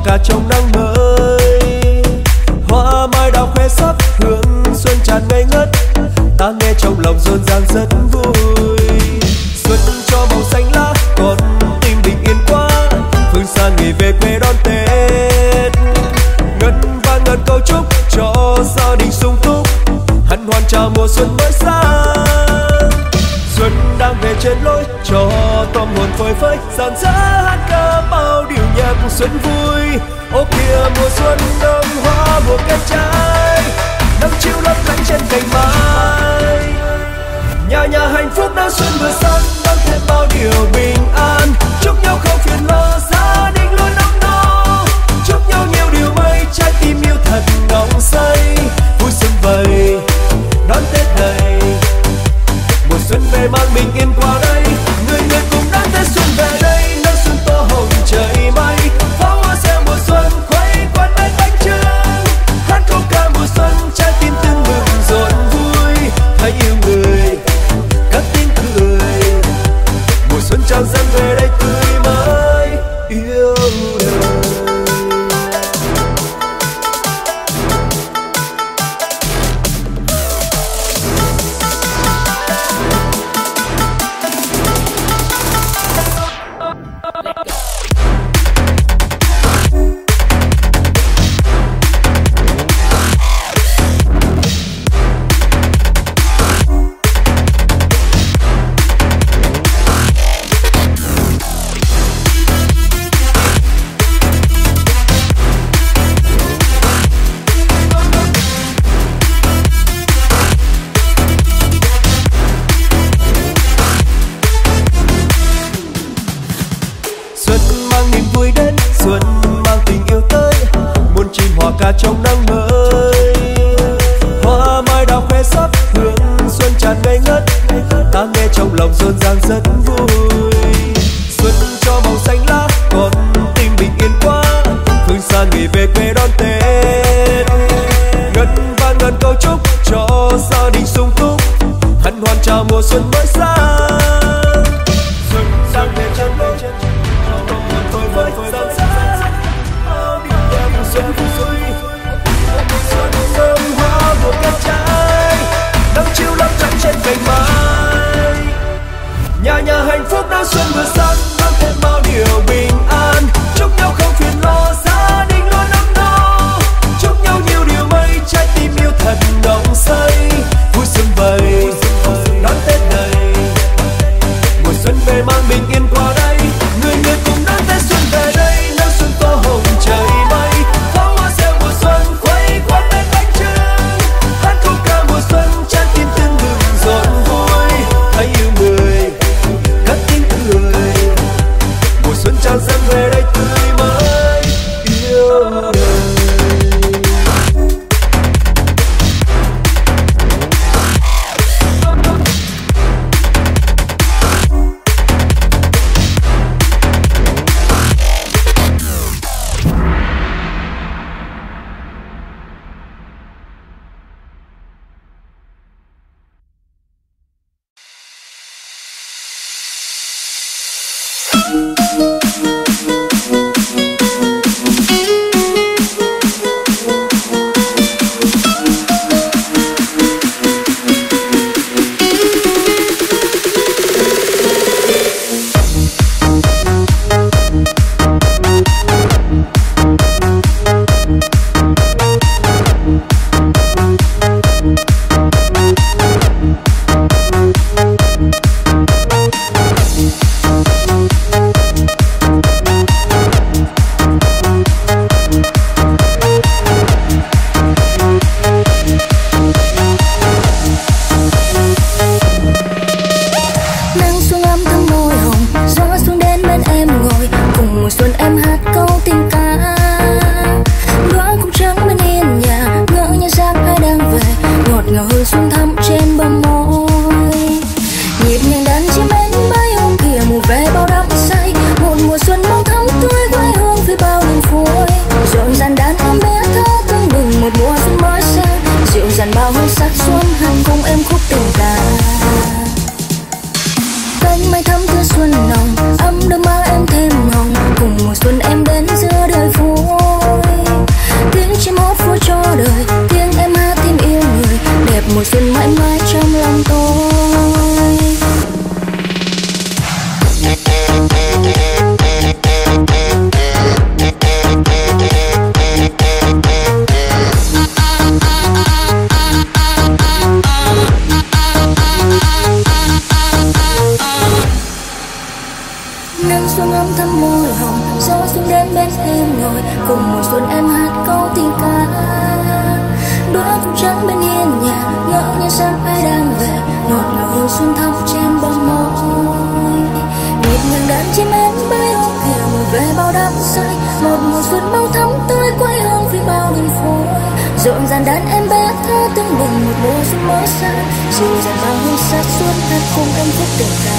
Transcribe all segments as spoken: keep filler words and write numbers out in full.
ca trong nắng mới. Hoa mai đào khoe sắc hương xuân tràn ngây ngất, ta nghe trong lòng rộn ràng rất vui. Xuân cho màu xanh lá còn tim bình yên quá, phương xa nghỉ về quê đón Tết. Ngân vang ngân câu chúc cho gia đình sung túc, hân hoan chào mùa xuân mới sang. Xuân đang về trên lối cho tâm hồn phơi phới, rạng rỡ hát ca bao điều nhạc xuân vui. Ô kìa mùa xuân nở hoa mùa cây trái, nắng chiếu lấp lánh trên cành mai. Nhà nhà hạnh phúc đón xuân vừa sang, đón thêm bao điều bình an. Chúc nhau không phiền lo, gia đình luôn ấm no. Chúc nhau nhiều điều may, trái tim yêu thật ngọng say. Vui xuân vầy đón Tết này, mùa xuân về mang bình yên qua đây. Người người cùng đón Tết xuân về đây, nắng xuân tô hồng trời mây. Pháo hoa reo mùa xuân quay quanh bên bánh trưng, hát câu ca mùa xuân trái tim tưng bừng rộn vui. Hãy yêu người cất tiếng cười, mùa xuân tràn dâng về đây tươi mới yêu đời. Ca trong nắng mới, hoa mai đào khoe sắc hương xuân tràn ngây ngất, ta nghe trong lòng rộn ràng rất vui. Xuân cho màu xanh lá còn tim bình yên quá, phương xa nghỉ về quê đón Tết. Ngân vang ngân câu chúc cho gia đình sung túc, hân hoan chào mùa xuân mới sang. Xuân sang về chân đôi chân tôi với dần dần xuân vui. Xuân hoa mùa cây trái, nắng chiếu lấp lánh trên cành mai. Nhà nhà hạnh phúc đón xuân vừa sang, đón thêm bao điều bình an. Chúc nhau không phiền lo, gia đình luôn ấm no. Chúc nhau nhiều điều may, trái tim yêu thật ngọng say. Vui xuân vầy đón Tết này, mùa xuân về mang bình yên qua đây. Người người cùng đón Tết xuân về đây, nắng xuân tô hồng trời mây. Pháo hoa reo mùa xuân quay quanh bên bánh trưng, hát câu ca mùa xuân trái tim tưng bừng rộn vui. Hãy yêu người cất tiếng cười, mùa xuân tràn dâng về đây tươi mới yêu đời. xuân nồng ấm đơm má em thêm hồng, cùng mùa xuân em đến giữa đời phố. mãi mãi trong lòng tôi. Nắng xuống ấm thắm môi hồng, gió xuống đến bên em ngồi, cùng mùa xuân em hát câu tình ca. Đóa phượng trắng bên hiên nhà, ngỡ như sáng ai đang về, ngọt ngào hương xuân thắm trên bờ môi. Nhịp nhàng đàn chim én bay ô kìa mùa về bao đắm say, một mùa xuân bao thắm tươi quay hương vì bao niềm vui. Rộn ràng đàn em bé thơ tương bừng một mùa xuân mới sang, dịu dàng bao hương sát xuân hát cùng em khúc tình ca.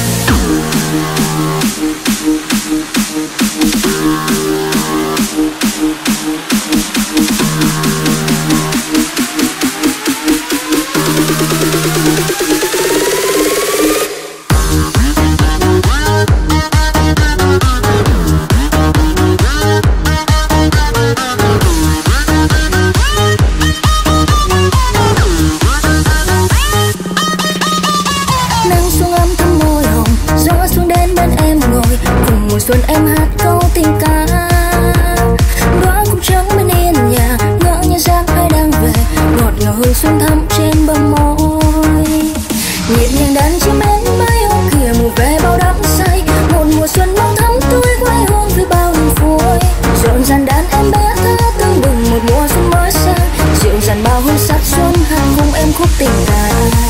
Xuân em hát câu tình ca. Đóa phượng trắng bên hiên nhà, ngỡ như dáng ai đang về, ngọt ngào hương xuân thắm trên bờ môi. Nhịp nhàng đàn chim én bay ô kìa mùa về bao đắm say, một mùa xuân bao thắm tươi quay hương với bao niềm vui. Rộn ràng đàn em bé thơ tương bừng một mùa xuân mới sang, dịu dàng bao hương sắc xuân hát cùng em khúc tình ca.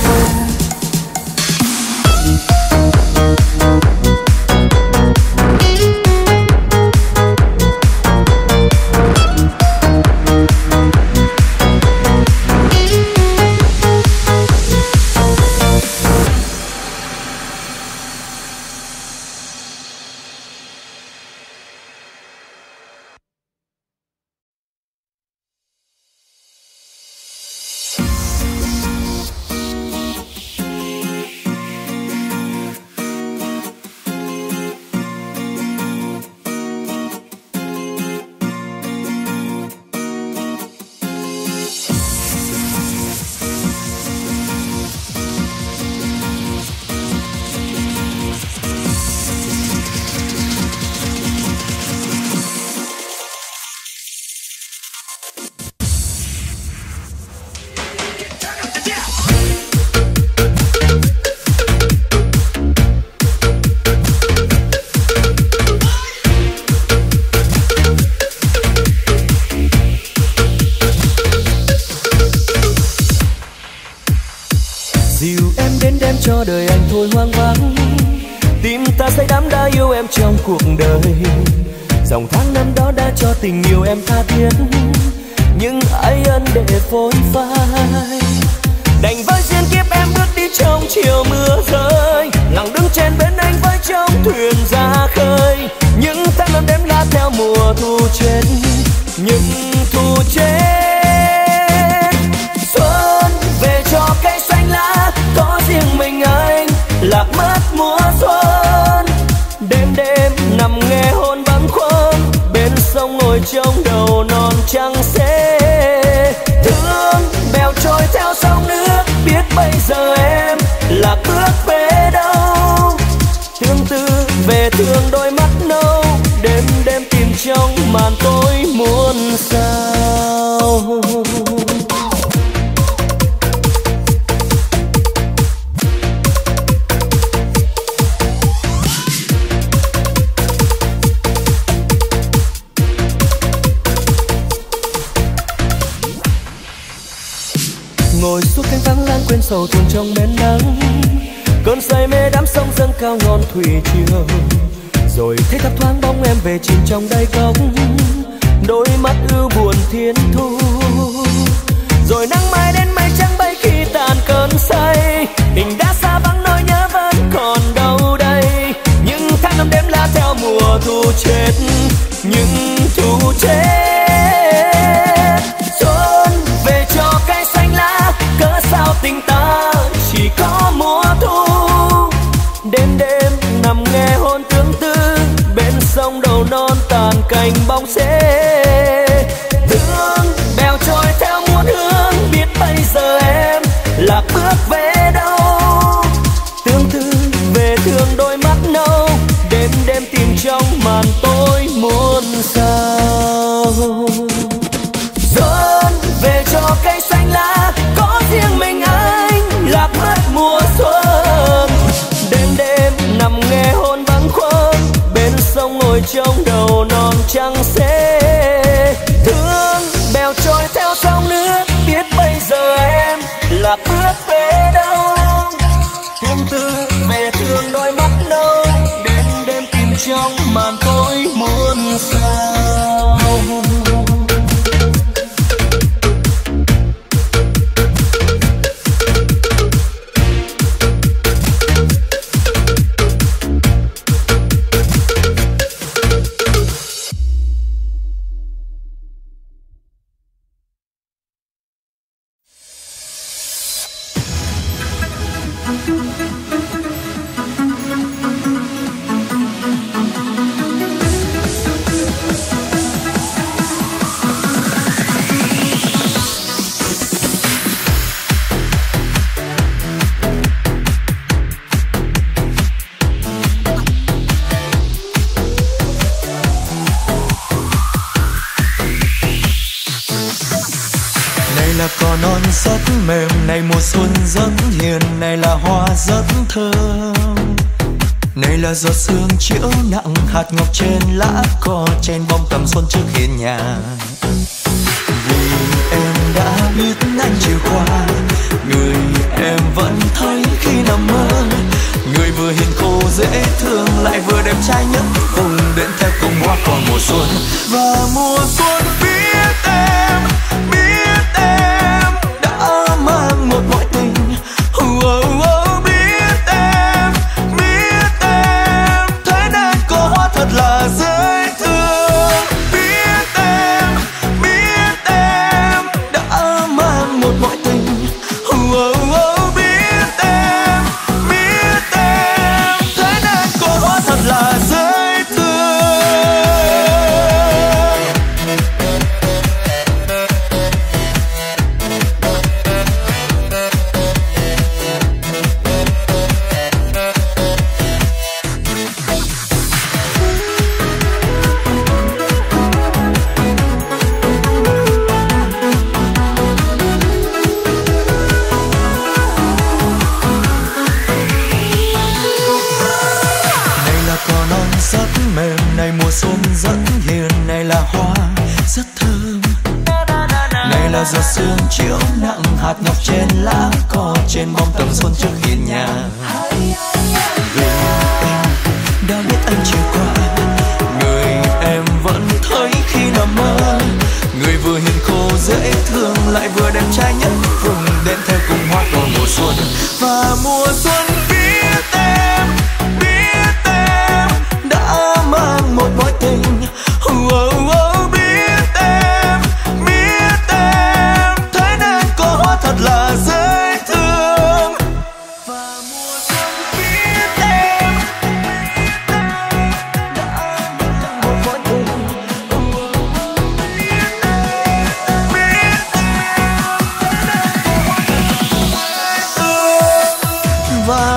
Cho đời anh thôi hoang vắng, tim ta say đắm đã yêu em trong cuộc đời. Dòng tháng năm đó đã cho tình yêu em tha thiết, nhưng ai ân để phôi phai. Đành với duyên kiếp em bước đi trong chiều mưa rơi, lặng đứng trên bên anh với trong thuyền ra khơi. Những tháng năm đêm lá theo mùa thu chết, những thu chết. Xuân về cho cây xanh lá, có riêng mình anh lạc mất mùa xuân. Đêm đêm nằm nghe hôn vắng khuâng, bên sông ngồi trong đầu non trắng xế. Thương bèo trôi theo sông nước, biết bây giờ em lạc bước về đâu. Tương tư về thương đôi mắt nâu, đêm đêm tìm trong màn tối muôn sao. Ngồi suốt cánh vắng lãng quên sầu thuyền trong bến nắng, cơn say mê đắm sông dâng cao ngọn thủy triều. Rồi thấy thấp thoáng bóng em về chìm trong đáy cốc, đôi mắt ưu buồn thiên thu. Rồi nắng mai đến mây trắng bay khi tàn cơn say, tình đã xa vắng nỗi nhớ vẫn còn đâu đây. Những tháng năm đêm lá theo mùa thu chết, những thu chết. Xuân về cho cây xanh lá, cớ sao tình ta chỉ có mùa thu. Đêm đêm nằm nghe hôn tương tư, bên sông đầu non tàn cành bóng xế. Thương bèo trôi theo muôn hướng, biết bây giờ em lạc bước về đâu. Tương tư về thương đôi mắt nâu, đêm đêm tìm trong màn tối muôn sao. Xuân về cho cây xanh lá, có riêng mình anh lạc mất mùa xuân. Đêm đêm nằm nghe hôn vắng khuâng, bên sông ngồi trong đầu non trăng xế. Thương bèo trôi theo sóng nước, biết bây giờ em lạc bước về đâu. Tương tư về thương đôi mắt nâu, đêm đêm tìm trong màn tối muôn sao. Cỏ non rất mềm, này mùa xuân rất hiền, này là hoa rất thơm, này là giọt sương chiếu nặng hạt ngọc trên lá cỏ, trên bông tầm xuân trước hiên nhà. Vì em đã biết anh chiều qua, người em vẫn thấy khi nằm mơ, người vừa hiền khô dễ thương lại vừa đẹp trai nhất, cùng đến theo cùng hoa cỏ mùa xuân. Và mùa xuân biết em, biết em đã mang một mối tình. Oh, oh, oh, biết em, biết em thế nên có hoa thật là dễ thương. Biết em, biết em đã mang một mối tình. Oh, oh, oh, biết em, biết em thế nên có hoa thật là dễ thương. Rất mềm, này mùa xuân rất hiền, này là hoa rất thơm, này là giọt sương chiếu nặng hạt ngọc trên lá cỏ, trên bông tầm xuân trước hiên nhà. Vì em đã biết anh chiều qua, người em vẫn thấy khi nằm mơ, người vừa hiền khô dễ thương lại vừa đẹp trai nhất, cùng đến theo cùng hoa cỏ mùa xuân. Và mùa xuân biết em, biết em đã mang một mối tình. Oh, oh, oh, biết em, biết em thế nên có hoa thật là dễ thương. Và mùa xuân biết em, biết em đã mang một mối tình. Oh, oh, oh, biết em, biết em thế nên có hoa thật là dễ thương. Và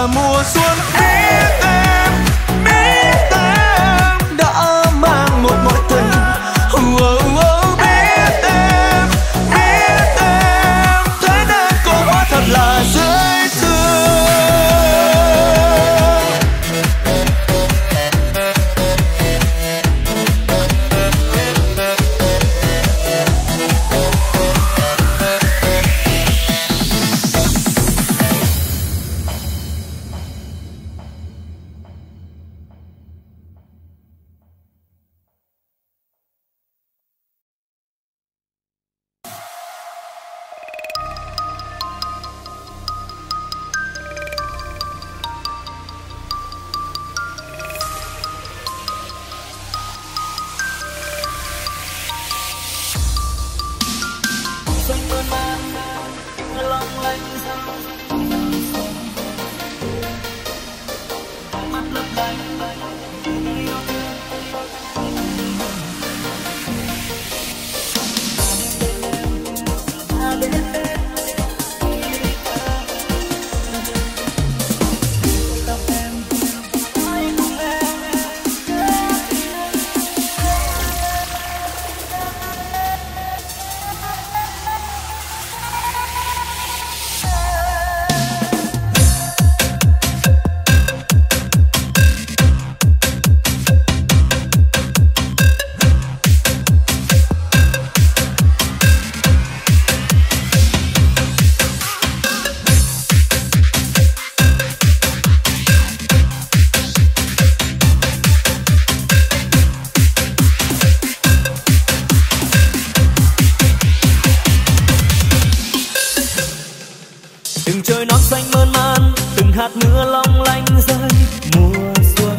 trời non xanh mơn man, từng hạt mưa long lanh rơi mùa xuân.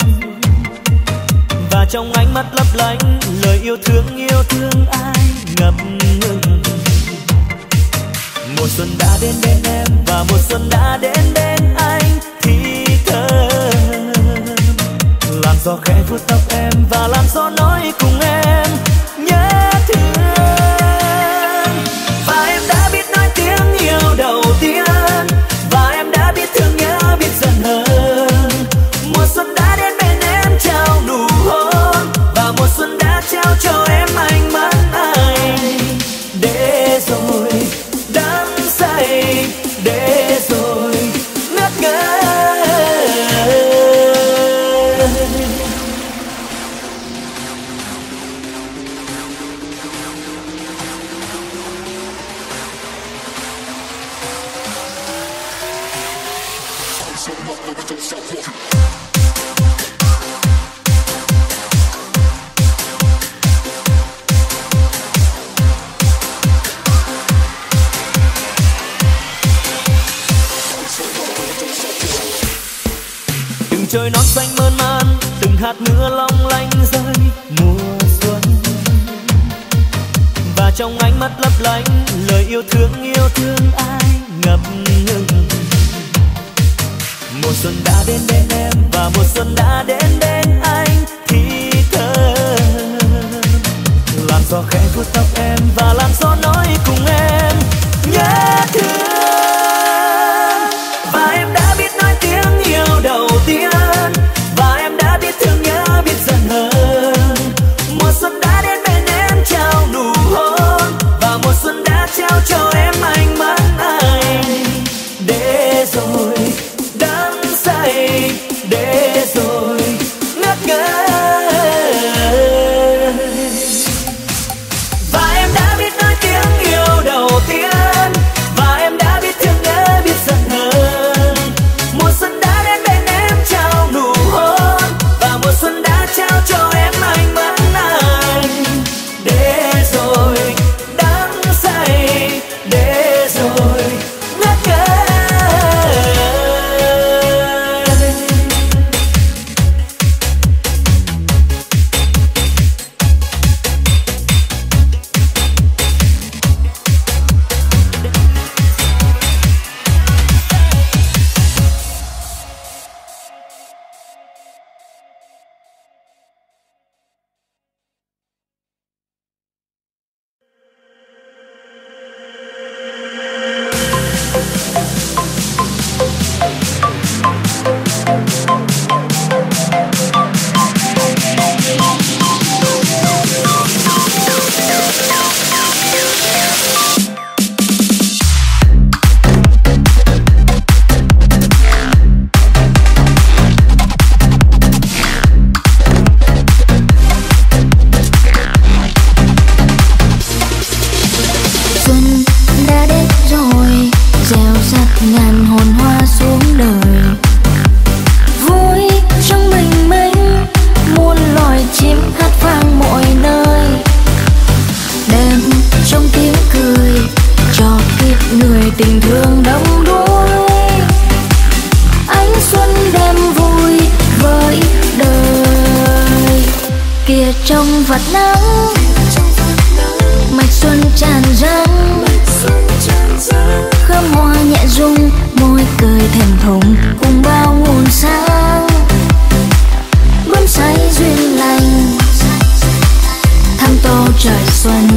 Và trong ánh mắt lấp lánh lời yêu thương yêu thương ai ngập ngừng. Mùa xuân đã đến bên em và mùa xuân đã đến bên anh thì thơm. Làn gió khẽ vuốt tóc em và làn gió nói cùng em nhớ thương. Và em đã biết nói tiếng yêu đầu tiên, và em đã biết thương nhớ biết dần hơn. Mùa xuân đã đến bên em trao nụ hôn, và mùa xuân đã trao cho em ánh mắt anh. Để rồi đắm say, để rồi ngất ngây. Từng trời non xanh mơn man, từng hạt mưa long lanh rơi mùa xuân. Và trong ánh mắt lấp lánh lời yêu thương yêu thương ai ngập ngừng. Mùa xuân đã đến bên em và mùa xuân đã đến bên anh thì thơm. Làn gió khẽ vuốt tóc em và làn gió nói cùng em nhớ thương. Và em đã biết nói tiếng yêu đầu tiên, và em đã biết thương nhớ biết dần hơn. Mùa xuân đã đến bên em trao nụ hôn, và mùa xuân đã trao cho em ánh mắt anh. Để rồi đắm say, để rồi ngất ngây. Và em đã biết nói tiếng yêu đầu tiên, và em đã biết thương nhớ biết dần hơn. Mùa xuân đã đến bên em trao nụ hôn, và mùa xuân đã trao cho em ánh mắt anh. Để rồi đắm say, để rồi ngất ngây. Tình thương đông đuối, ánh xuân đem vui với đời. Kìa trong vạt nắng, mạch xuân tràn răng, khóm hoa nhẹ rung, môi cười thèm thùng cùng bao nguồn sáng. Bướm say duyên lành, thăm tô trời xuân.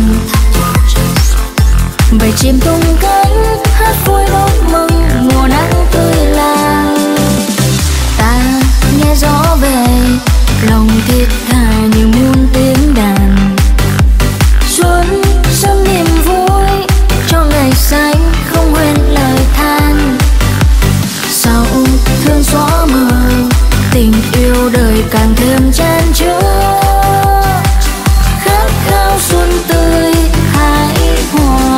Bầy chim tung cánh hát vui đón mừng mùa nắng tươi lành. Ta nghe gió về lòng thiết tha như muôn tiếng đàn. Xuân sớm niềm vui cho ngày xanh không quên lời than. Sau thương gió mờ tình yêu đời càng thêm chan chứa. Khát khao xuân tươi hài hòa,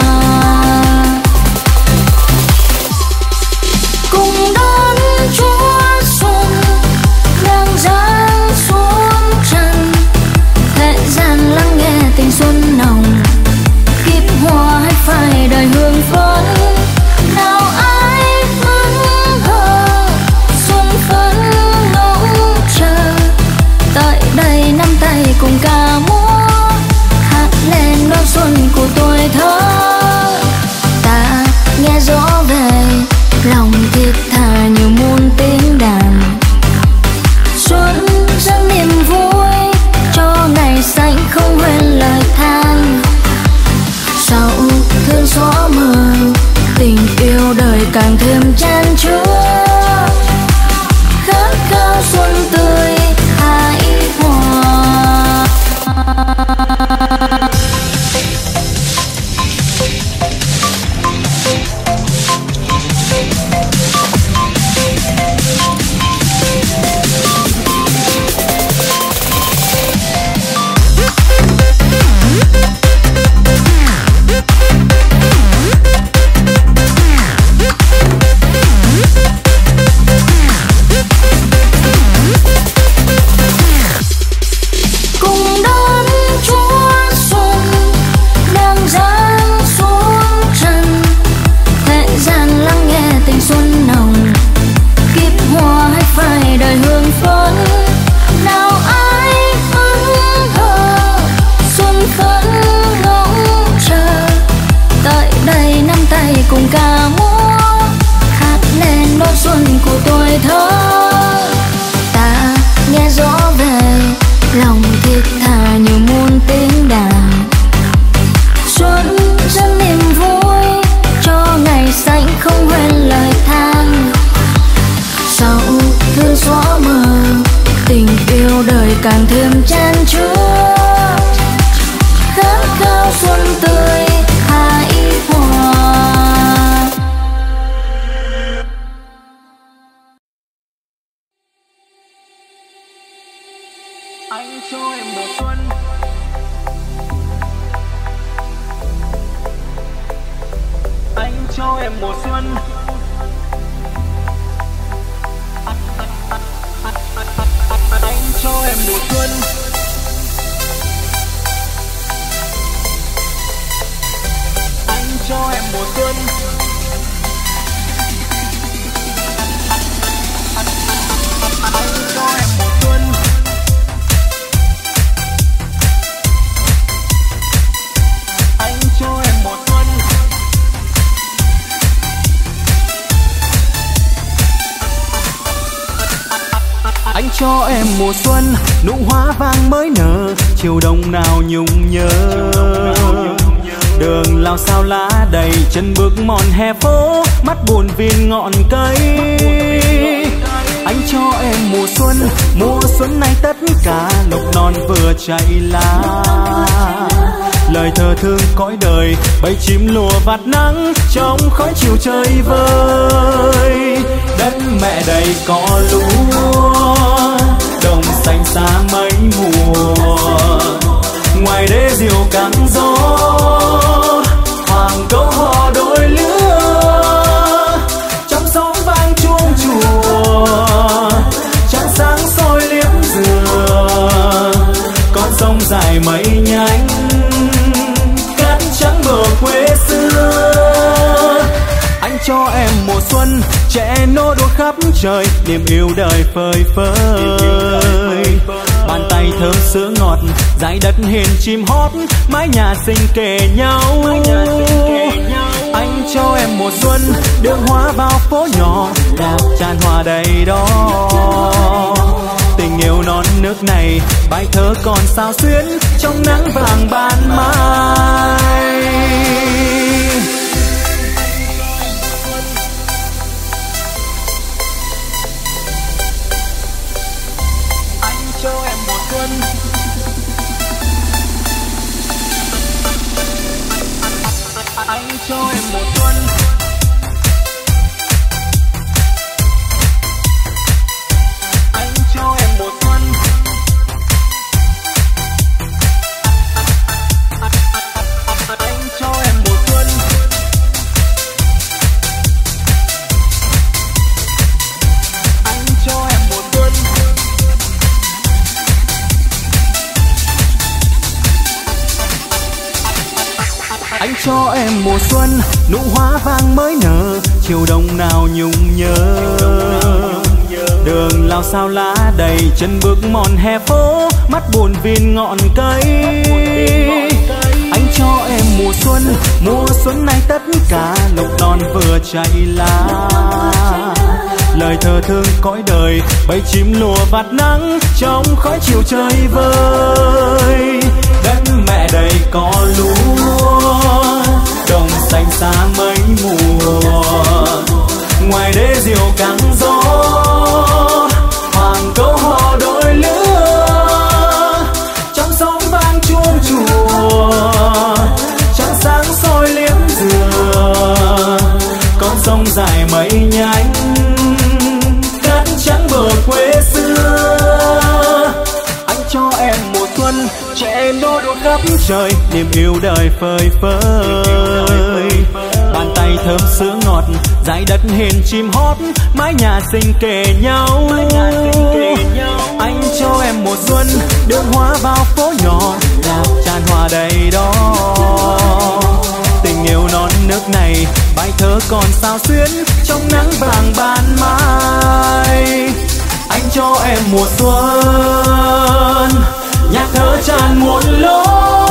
cùng đón Chúa xuân đang giáng xuống trần. Thế gian lắng nghe tình xuân nồng, kiếp hoa hay phai đời hương phấn. Nào ai chan chứa khát khao xuân tươi hài hòa. Cùng ca múa hát lên đón xuân của tuổi thơ, ta nghe rõ về lòng thiết tha như muôn tiếng đàn. Xuân dẫn niềm vui cho ngày xanh không quên lời than. Sau thương xóa mờ tình yêu đời càng thêm chan chứa khát khao xuân tươi hài hòa. Anh cho em mùa xuân, anh cho em mùa xuân, anh cho em mùa xuân, anh cho em mùa xuân, anh cho em mùa xuân. Anh cho em mùa xuân, nụ hoa vàng mới nở, chiều đông nào nhung nhớ. Đường lao sao lá đầy, chân bước mòn hè phố, mắt buồn viên ngọn cây. Anh cho em mùa xuân, mùa xuân này tất cả lục non vừa chạy lá. Lời thơ thương cõi đời, bầy chim lùa vạt nắng trong khói chiều trời vơi. Đất mẹ đầy cỏ lúa, đồng xanh xa mấy mùa. Ngoài đê diều căng gió, hoàng câu hò đôi lứa. Trong sóng vang chuông chùa, trăng sáng soi liếm dừa. Con sông dài mấy nhánh, cát trắng bờ quê xưa. Anh cho em mùa xuân, trẻ nô đua khắp trời, niềm yêu đời phơi phới. Bàn tay thơm sữa ngọt, dải đất hiền chim hót, mái nhà xinh kề nhau. Anh cho em mùa xuân, đường hoa vào phố nhỏ, đạp tràn hoa đầy đó. Tình yêu non nước này, bài thơ còn sao xuyến trong nắng vàng ban mai. Anh cho em mùa xuân, anh cho em mùa xuân. Anh cho em mùa xuân. Anh cho em mùa xuân. Anh cho em mùa xuân. Anh cho em mùa xuân, nụ hoa vàng mới nở, chiều đông nào nhung nhớ. Đường lao sao lá đầy, chân bước mòn hè phố, mắt buồn viên ngọn cây. Anh cho em mùa xuân, mùa xuân này tất cả lục non vừa chạy lá. Lời thơ thương cõi đời, bầy chim lùa vạt nắng trong khói chiều trời vơi. Đất mẹ đầy cỏ lúa, đồng xanh xa mấy mùa. ngoài đê diều căng gió, hoàng câu hò đôi lứa, trong sóng vang chuông chùa, trăng sáng soi liếm dừa, con sông dài mây nhánh cát trắng bờ quê xưa. Anh cho em mùa xuân, trẻ em đô đô khắp trời, niềm yêu đời phơi phới. Bàn tay thơm sữa ngọt, dải đất hiền chim hót, mái nhà xinh kề nhau. Anh cho em mùa xuân, đường hoa vào phố nhỏ, đạp tràn hoa đầy đó. Tình yêu non nước này, bài thơ còn sao xuyến trong nắng vàng ban mai. Anh cho em mùa xuân, nhạc thơ tràn muôn lối.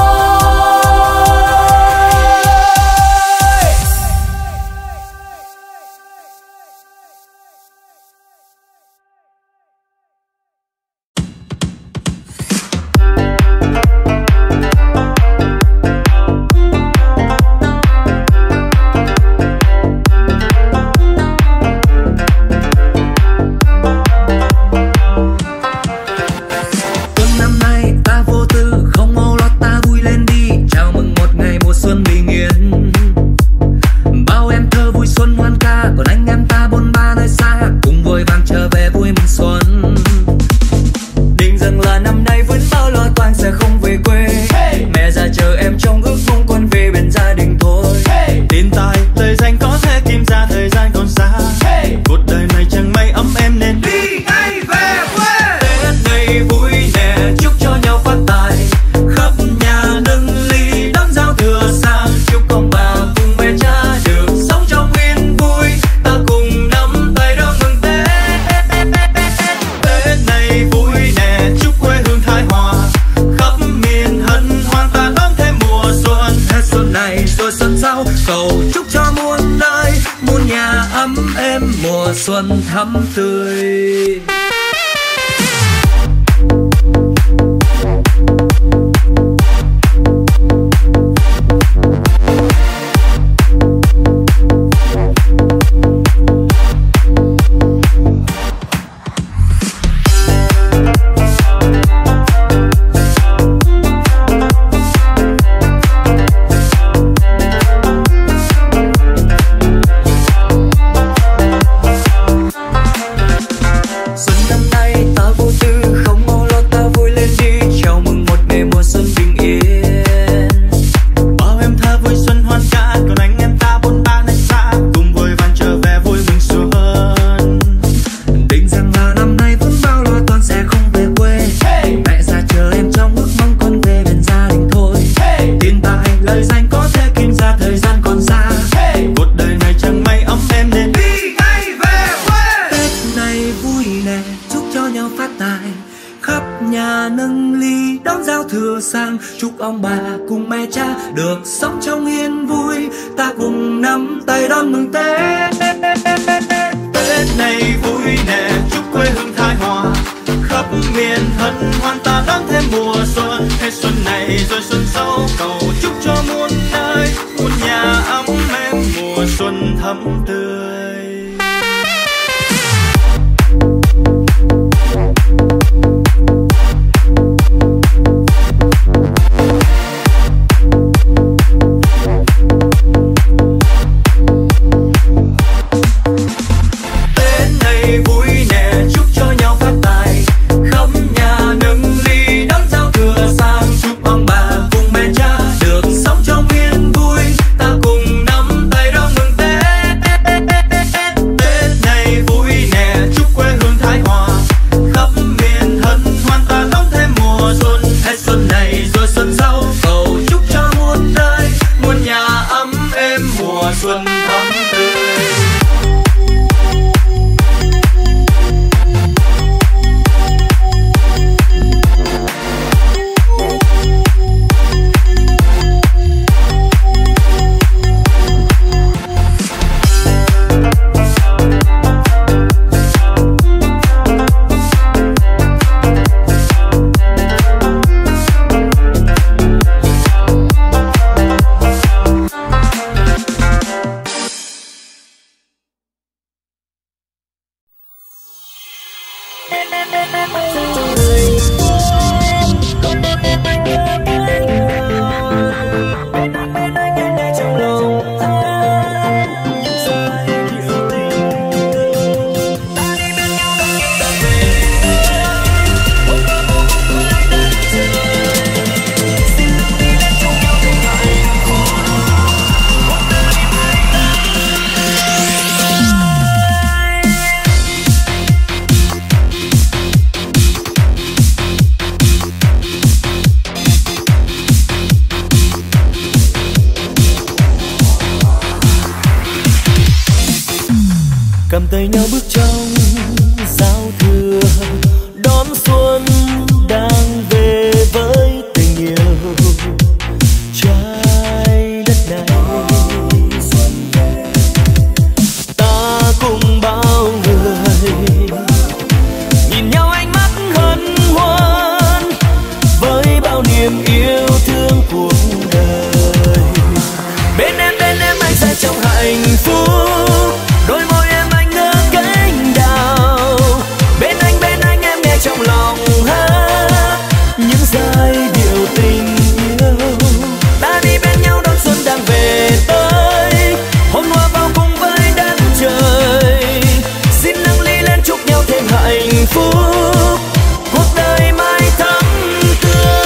Xuân thắm tươi. Chúc ông bà cùng mẹ cha được sống trong yên vui, ta cùng nắm tay đón mừng Tết. Tết này vui nè, chúc quê hương thái hòa, khắp miền hân hoan ta đón thêm mùa xuân. Hết xuân này rồi xuân sau, cầu chúc cho muôn nơi muôn nhà ấm êm, mùa xuân thắm tươi. cầm tay nhau bước trong giao thừa đón xuân đang về với tình yêu trái đất này. Ta cùng bao người nhìn nhau ánh mắt hân hoan với bao niềm yêu thương cuộc đời. Bên em bên em anh sẽ trong hạnh phúc, đôi môi em anh ngỡ cánh đào. Bên anh bên anh em nghe trong lòng hát những giai điệu tình yêu. Ta đi bên nhau đón xuân đang về tới, hồn hòa vào cùng với đất trời. Xin nâng ly lên chúc nhau thêm hạnh phúc, cuộc đời mãi thắm tươi.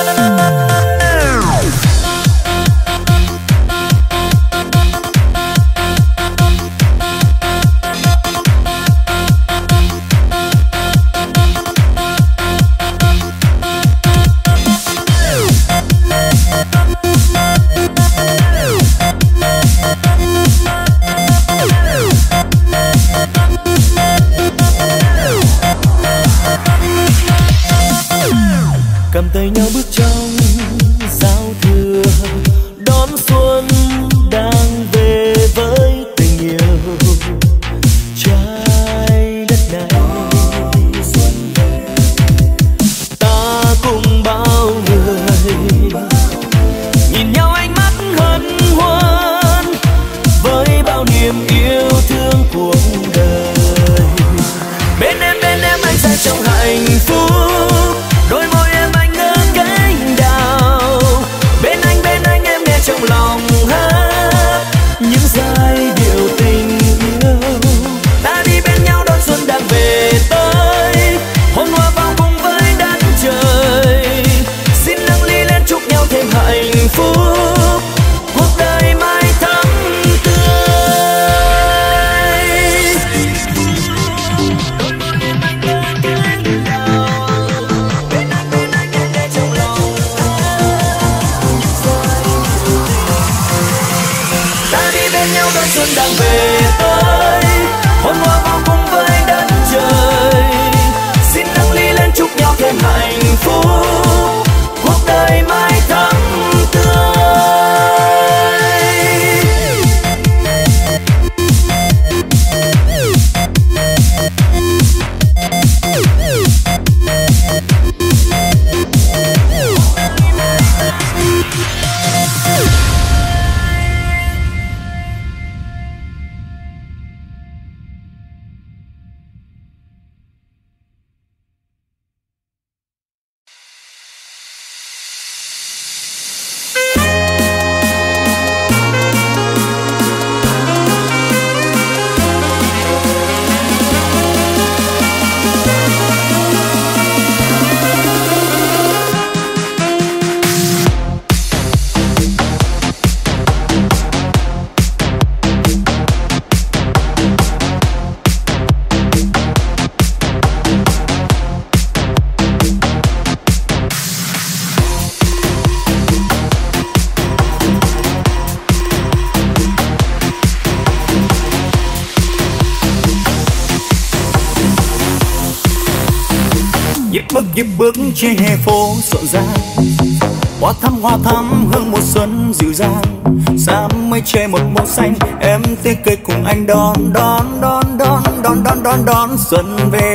Cầm tay nhau bước trong giao thừa đón xuân đang về với tình yêu trái đất này. Ta cùng bao người nhìn nhau ánh mắt hân hoan với bao niềm yêu thương cuộc đời. Bên em bên em anh sẽ trong hạnh phúc, đôi môi em anh ngỡ cánh đào. Bên anh bên anh em nghe trong lòng hát những giai điệu tình yêu. Ta đi bên nhau đón xuân đang về tới, hồn hòa vào cùng với đất trời. Xin nâng ly lên chúc nhau thêm hạnh phúc, cuộc đời mãi thắm tươi. Đón xuân đang về tới, hồn hòa vào cùng với đất trời. Xin nâng ly lên chúc nhau thêm hạnh phúc, cuộc đời mãi thắm tươi. bước nhịp bước trên hè phố rộn ràng, hoa thắm hoa thắm hương mùa xuân dịu dàng. Sáng mây che một màu xanh, em tươi cười cùng anh đón đón đón đón đón đón đón đón xuân về.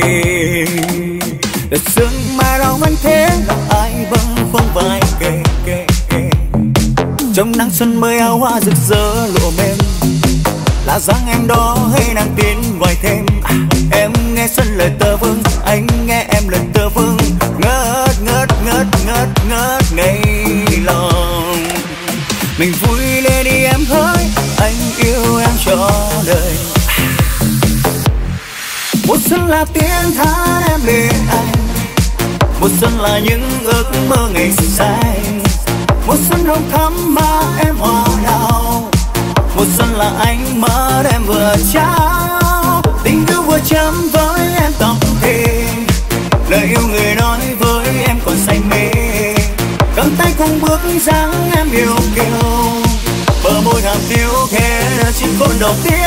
Đợt sương mà đau anh thế lòng ai vẫn không vai kề kề kề. Trong nắng xuân mới áo hoa rực rỡ lộ mềm, là dáng em đó hay nàng tiến vài thêm. À, em nghe xuân lời tơ vương xuân là tiếng hát em bên anh, mùa xuân là những ước mơ ngày say, mùa xuân hồng thắm mà em hoa đào, mùa xuân là ánh mắt em vừa trao, tình yêu vừa chạm với em tóc thề, lời yêu người nói với em còn say mê, cầm tay cùng bước dáng em yêu kiều, bờ môi hàm tiếu khẽ nở chiếc hôn đầu tiên.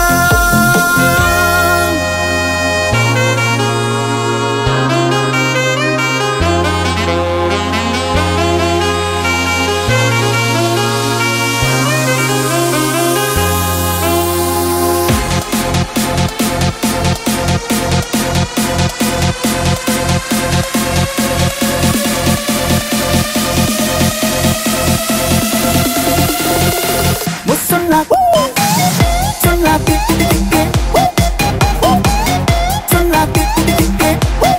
Xuân là xuân là tiết tiết tiết tiết xuân là tiết tiết tiết tiết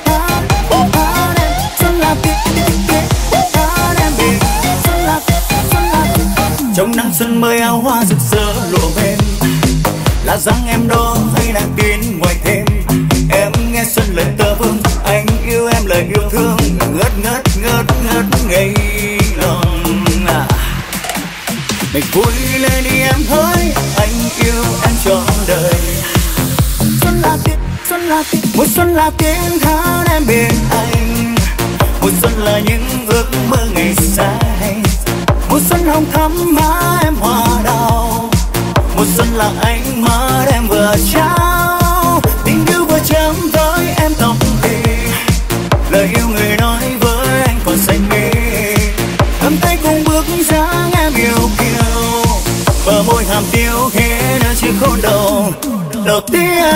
xuân là tiết tiết tiết tiết xuân là xuân là trong nắng xuân mới áo hoa rực rỡ lụa mềm là dáng em đó hay nàng tin ngoài thêm em nghe xuân lời tơ vương anh yêu em lời yêu thương ngất ngất ngất ngất ngây lòng mình vui lên đi em hỡi anh yêu em trọn đời. Xuân là tiết xuân là tiết mùa xuân là tiếng hát em bên anh, mùa xuân là những ước mơ ngày say, mùa xuân hồng thắm má em hoa đào, mùa xuân là ánh mắt em vừa trao, tình yêu vừa chạm với em tóc thề, lời yêu người nói với anh còn say mê, cầm tay cùng bước dáng em yêu kiều, bờ môi hàm tiếu khẽ nở chiếc hôn đầu đầu tiên.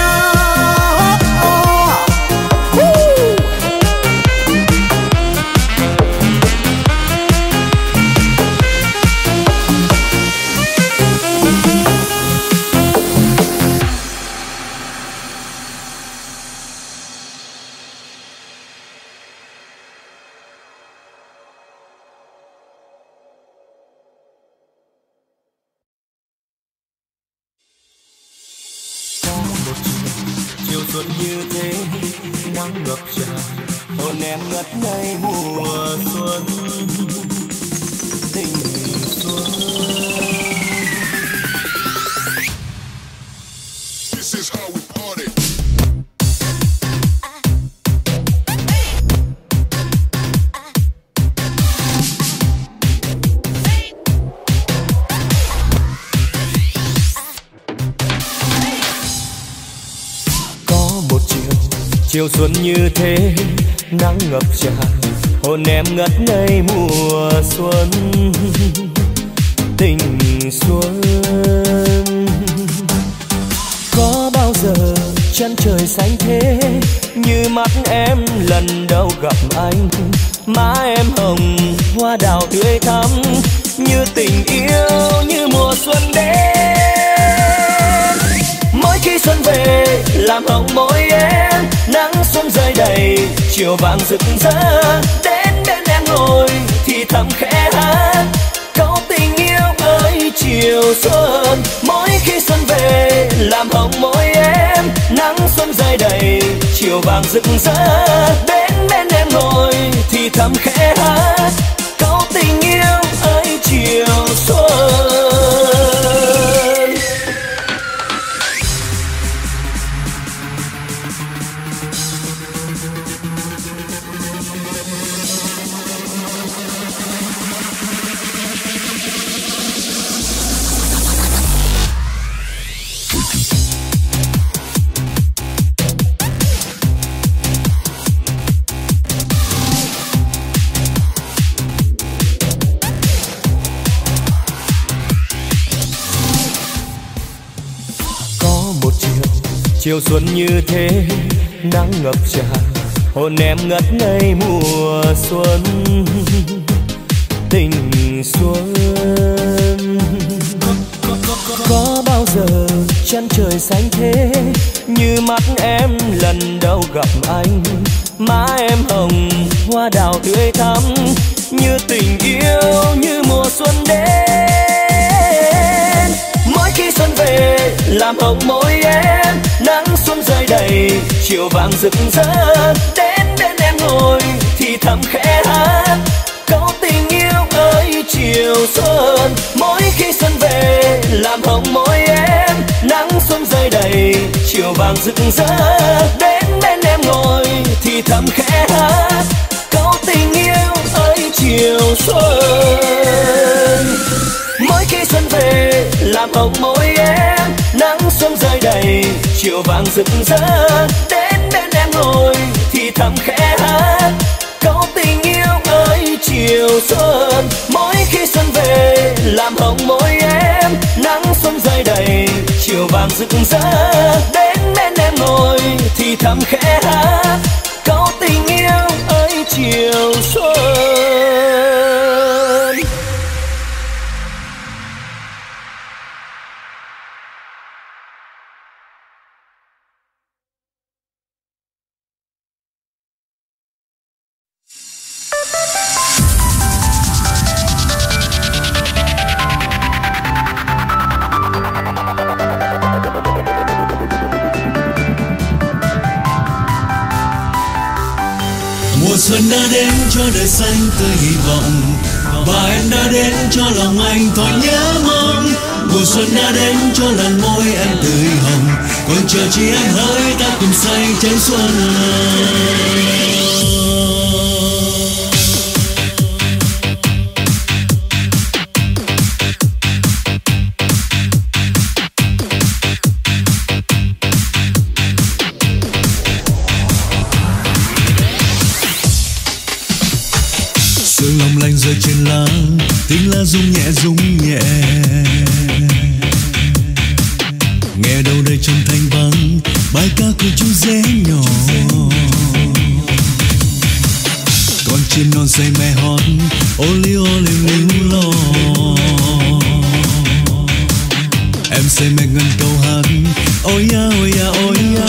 Chiều xuân như thế nắng ngập tràn hồn em ngất ngây mùa xuân tình xuân. This is how we party. Chiều xuân như thế nắng ngập tràn hồn em ngất ngây mùa xuân tình xuân. Có bao giờ chân trời xanh thế như mắt em lần đầu gặp anh, má em hồng hoa đào tươi thắm như tình yêu như mùa xuân đến. Mỗi khi xuân về làm hồng môi em, nắng xuân rơi đầy chiều vàng rực rỡ, đến bên em ngồi thì thầm khẽ hát câu tình yêu ơi chiều xuân. Mỗi khi xuân về làm hồng môi em, nắng xuân rơi đầy chiều vàng rực rỡ, đến bên em ngồi thì thầm khẽ hát câu tình yêu ơi chiều xuân. Chiều xuân như thế nắng ngập tràn hồn em ngất ngây mùa xuân tình xuân. Có bao giờ chân trời xanh thế như mắt em lần đầu gặp anh, má em hồng hoa đào tươi thắm như tình yêu như mùa xuân đến. Mỗi khi xuân về làm hồng môi em, nắng xuân rơi đầy chiều vàng rực rỡ. Đến bên em ngồi thì thầm khẽ hát câu tình yêu ơi chiều xuân. Mỗi khi xuân về làm hồng môi em, nắng xuân rơi đầy chiều vàng rực rỡ. Đến bên em ngồi thì thầm khẽ hát câu tình yêu ơi chiều xuân. Mỗi khi xuân về làm hồng môi em, nắng xuân rơi đầy chiều vàng rực rỡ. Đến bên em ngồi thì thầm khẽ hát câu tình yêu ơi chiều xuân. Mỗi khi xuân về làm hồng môi em, nắng xuân rơi đầy chiều vàng rực rỡ. Đến bên em ngồi thì thầm khẽ hát câu tình yêu ơi chiều xuân. Mùa xuân đã đến cho đời xanh tươi hy vọng, và em đã đến cho lòng anh thôi nhớ mong. Mùa xuân đã đến cho làn môi em tươi hồng, còn chờ chỉ em hỡi ta cùng say chén xuân. Sương long lanh rơi trên lá, tiếng lá rung nhẹ rung nhẹ. Nghe đâu đây trong thanh vắng bài ca của chú dế nhỏ. Con chim non say mê hót ô liu ô liu liu lo. Em say mê ngân câu hát ôi ya ôi ya ôi ya.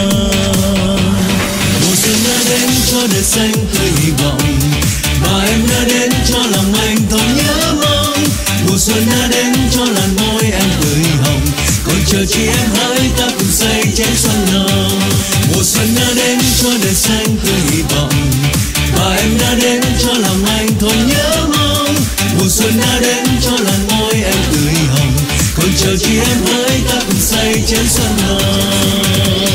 Mùa xuân đã đến cho đời xanh tươi hy vọng, và em đã đến cho lòng anh thôi nhớ mong. Mùa xuân đã đến cho làn môi em tươi hồng, còn chờ chỉ em hỡi ta cùng say chén xuân nồng. Mùa xuân đã đến cho đời xanh tươi hy vọng, và em đã đến cho lòng anh thôi nhớ mong. Mùa xuân đã đến cho làn môi em tươi hồng, còn chờ chỉ em hỡi ta cùng say chén xuân nồng.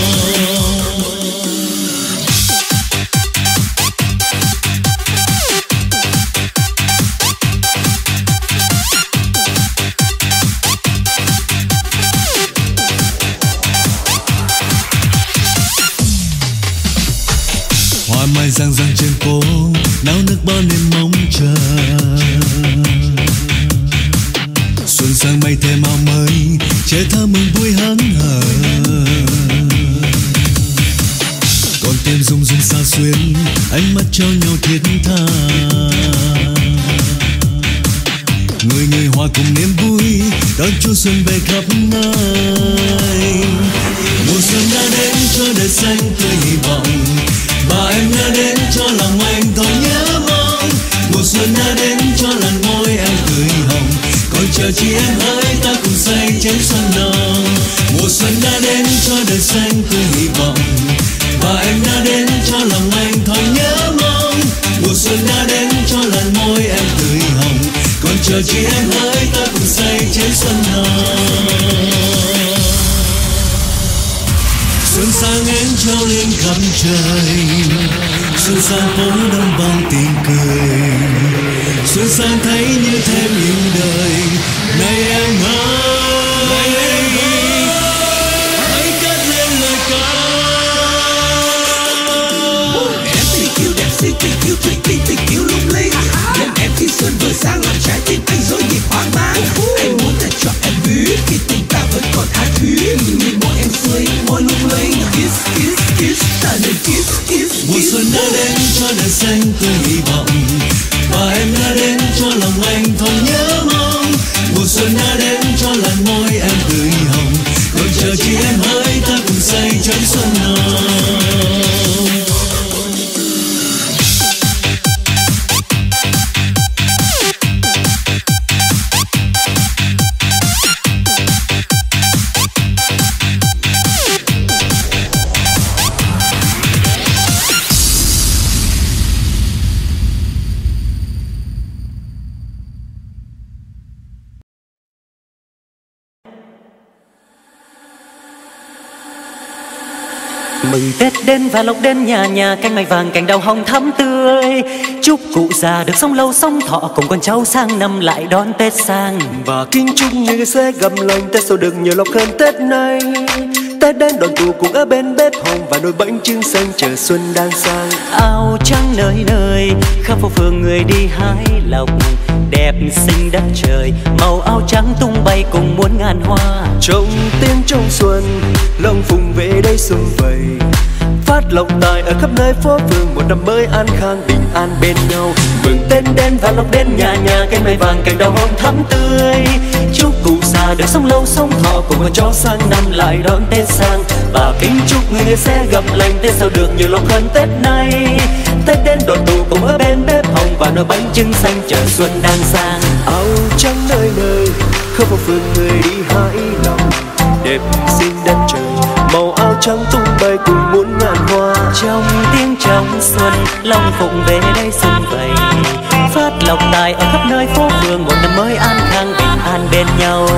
Mai răng răng trên phố náo nước bao đêm mong chờ. Xuân sang mây thêm áo mới trẻ thơ mừng vui hớn hở. Con tim rung rung xa xuyên ánh mắt trao nhau thiết tha. Người người hòa cùng niềm vui đón Chúa xuân về khắp nơi. Mùa xuân đã đến cho đời xanh tươi hy vọng, và em đã đến cho lòng anh thôi nhớ mong. Mùa xuân đã đến cho làn môi em tươi hồng, còn chờ chỉ em hỡi ta cùng say chén xuân nồng. Mùa xuân đã đến cho đời xanh tươi hy vọng, và em đã đến cho lòng anh thôi nhớ mong. Mùa xuân đã đến cho làn môi em tươi hồng, còn chờ chỉ em hỡi ta cùng say chén xuân nồng. Xuân sang én trao lên khắp trời, xuân sang phố đông vang tiếng cười. Xuân sang thấy như thêm yêu đời, này em ơi, hãy cất lên lời ca. Em tình yêu đẹp xinh, tình yêu thủy tinh, tình yêu lung linh. Nhận em khi xuân vừa sang làm trái tim anh dối nhịp hoang mang. Anh muốn thật cho em biết khi tình ta vẫn còn tha thuyết. Nhìn môi em xuôi, môi lung linh. Kiss, kiss, kiss, ta nên kiss, kiss. Mùa xuân đã đến cho đời xanh tươi hy vọng, và em đã đến cho lòng anh thôi nhớ mong. Mùa xuân đã đến cho làn môi em tươi hồng, còn chờ chỉ em hỡi ta cùng say chén xuân nồng. Mừng Tết đến và lộc đến nhà nhà, cánh mai vàng cành đào hồng thắm tươi. Chúc cụ già được sống lâu sống thọ, cùng con cháu sang năm lại đón Tết sang. Và kính chúc người sẽ gặp lành Tết sau được nhiều lộc hơn Tết nay. Tết đến đoàn tụ cùng ở bên bếp hồng, và nồi bánh trưng xanh chờ xuân đang sang. Áo trắng nơi nơi khắp phố phường người đi hái lộc, đẹp xinh đất trời màu áo trắng tung bay cùng muôn ngàn hoa. Trong tiếng trong xuân lòng phụng về đây sum vầy, phát lộc tài ở khắp nơi phố phường, một năm mới an khang bình an bên nhau. Mừng Tết đến và lộc đến nhà nhà, cây mai vàng cành đào hồng thắm tươi. Chúc cụ già được sống lâu sống thọ, cùng con cháu sang năm lại đón Tết sang. Và kính chúc người sẽ gặp lành Tết sau được nhiều lộc hơn Tết nay. Tết đến đoàn tụ cùng ở bên bếp hồng, và nồi bánh trưng xanh chờ xuân đang sang. Áo trắng nơi nơi khắp phố phường người đi hái lộc, đẹp xinh đất trời màu áo trắng tung bay cùng muôn ngàn hoa. Trong tiếng trong xuân lòng phụng về đây sum vầy, phát lộc tài ở khắp nơi phố phường, một năm mới an khang bình an bên nhau.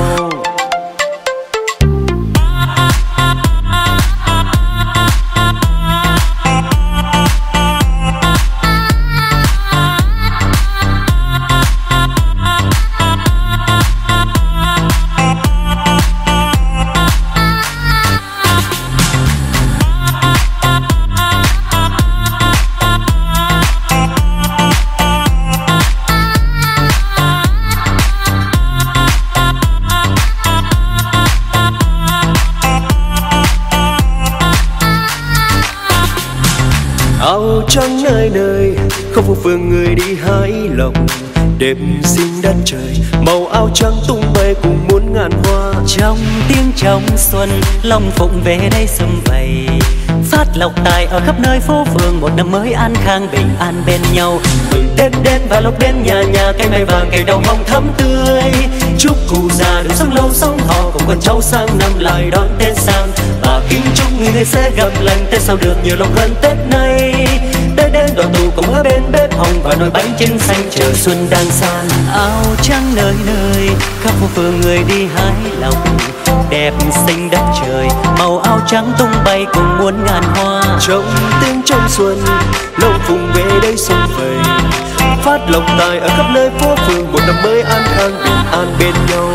Áo trắng nơi nơi không phố phường người đi hái lộc, đẹp xinh đất trời màu áo trắng tung bay cùng muôn ngàn hoa. Trong tiếng trong xuân lòng phụng về đây sum vầy, phát lộc tài ở khắp nơi phố phường, một năm mới an khang bình an bên nhau. Mừng Tết đến và lộc đến nhà nhà, cây mai vàng cành đào hồng thắm tươi. Chúc cụ già được sống lâu sống thọ, cùng con cháu sang năm lại đón Tết sang. Và kính chúc người sẽ gặp lành Tết sau được nhiều lộc hơn Tết nay. Tết đến đoàn tụ cùng ở bên bếp hồng, và nồi bánh trưng xanh chờ xuân đang sang. Áo trắng nơi nơi khắp phố phường người đi hái lộc, đẹp xinh đất trời màu áo trắng tung bay cùng muôn ngàn hoa. Trong tiếng trong xuân lòng phụng về đây sum vầy, phát lộc tài ở khắp nơi phố phường, một năm mới an khang bình an bên nhau.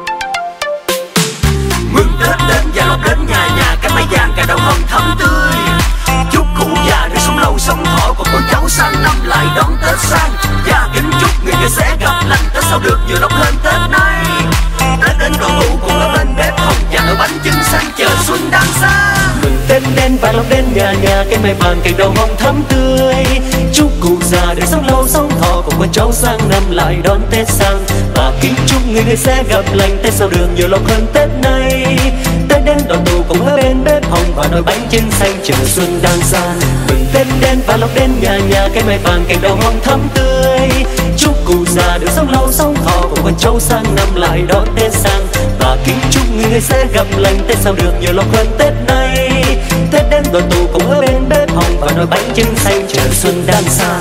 Mừng Tết đến và lộc đến nhà nhà, cánh mai vàng cành đào hồng thắm tươi. Chúc cụ già được sống lâu sống thọ, cùng con cháu sang năm lại đón Tết sang. Và kính chúc người người sẽ gặp lành Tết sau được nhiều lộc hơn Tết nay. Tết đến đoàn tụ cùng ở bên bếp hồng, và nồi bánh trưng xanh chờ xuân đang sang. Mừng Tết đến và lộc đến nhà nhà, cây mai vàng cành đào hồng thắm tươi. Chúc cụ già được sống lâu sống thọ, cùng con cháu sang năm lại đón Tết sang. Và kính chúc người người sẽ gặp lành Tết sau được nhiều lộc hơn Tết nay. Tết đến đoàn tụ cùng ở bên bếp hồng, và nồi bánh trưng xanh chờ xuân đang sang. Mừng Tết đến và lộc đến nhà nhà, cây mai vàng cành đào hồng thắm tươi. Chúc cụ già được sống lâu sống thọ, cùng con cháu sang năm lại đón Tết sang. Và kính chúc người sẽ gặp lành Tết sau được nhiều lộc hơn Tết nay. Tết đến đoàn tụ cùng ở bên bếp hồng, và nồi bánh trưng xanh chờ xuân đang sang.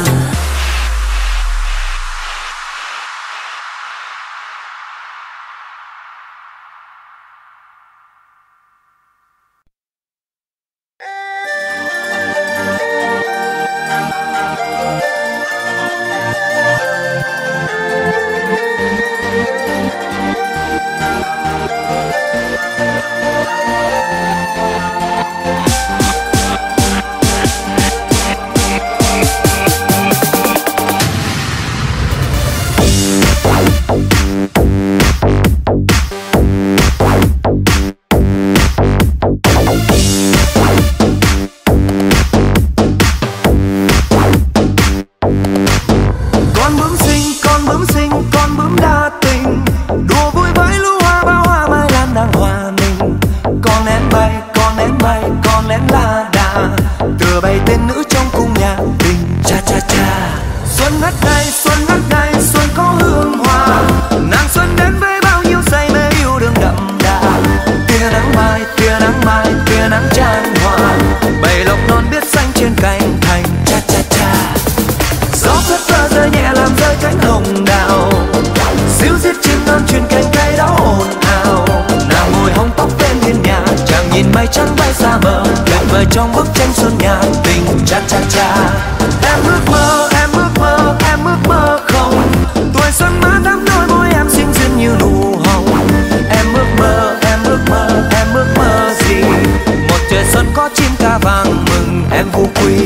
bay trắng bay xa bờ tuyệt vời. vời trong bức tranh xuân nhạc tình cha cha cha. Em ước mơ, em ước mơ, em ước mơ không, tuổi xuân má đắm đôi môi em xinh xinh như nụ hồng. Em ước mơ, em ước mơ, em ước mơ gì, một trời xuân có chim ca vàng mừng em Phú Quý.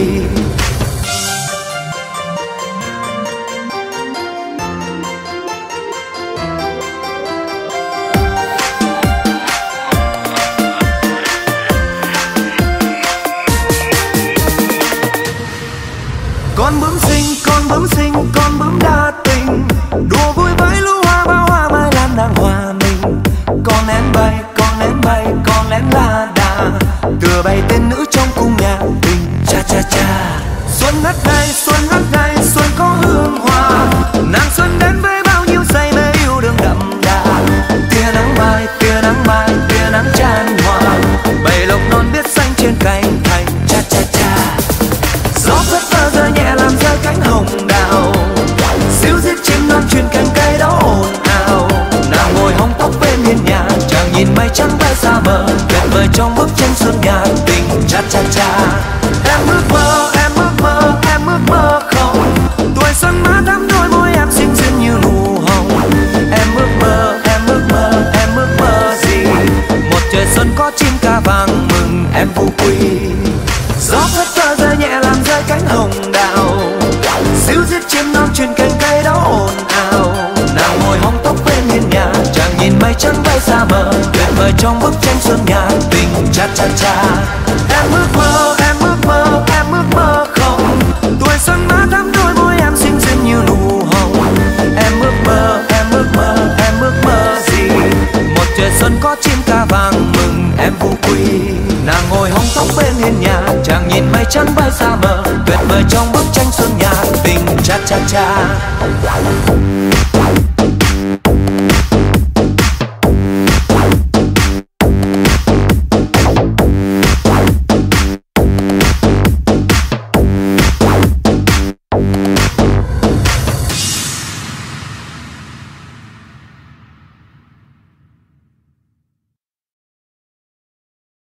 Con bướm xinh, con bướm xinh, con bướm đa tình, đùa vui với lũ hoa bao hoa mai lan đang hòa mình. Con én bay, con én bay, con én la đà, tựa bay tên nữ trong cung nhạc tình cha cha cha. Xuân ngất ngây, xuân ngất ngây, xuân có hương hoa, nàng xuân đến với bao nhiêu say mê yêu đương đậm đà. Tia nắng mai, tia nắng mai, tia nắng chan hòa, bầy lộc non biết xanh trên cành thành cha cha cha. Gió phất phơ rơi nhẹ làm rơi cánh hồng đào, xíu giết chim non truyền cành cây đó ồn ào. Nàng ngồi hóng tóc bên hiên nhà, chàng nhìn mây trắng bay xa mờ, tuyệt vời trong bức tranh xuân nhạc tình cha cha cha. Em ước mơ, em ước mơ, em ước mơ không, tuổi xuân má đắm đôi môi em xinh xinh như nụ hồng. Em ước mơ, em ước mơ, em ước mơ gì, một trời xuân có chim ca vàng mừng em Phú Quý. Gió phất phơ rơi nhẹ làm rơi cánh hồng đào, xíu giết chim non truyền cành cây đó ồn ào. Nàng ngồi hóng tóc bên hiên nhà, chàng nhìn mây trắng bay xa mờ, tuyệt vời trong bức tranh xuân nhạc tình cha cha cha. Em ước mơ, em ước mơ, em ước mơ không, tuổi xuân má đắm đôi môi em xinh xinh như nụ hồng. Em ước mơ, em ước mơ, em ước mơ gì, một trời xuân có chim ca vàng mừng em Phú Quý. Nàng ngồi hóng tóc bên hiên nhà, chàng nhìn mây trắng bay xa mờ, tuyệt vời trong bức tranh xuân nhạc tình cha cha cha.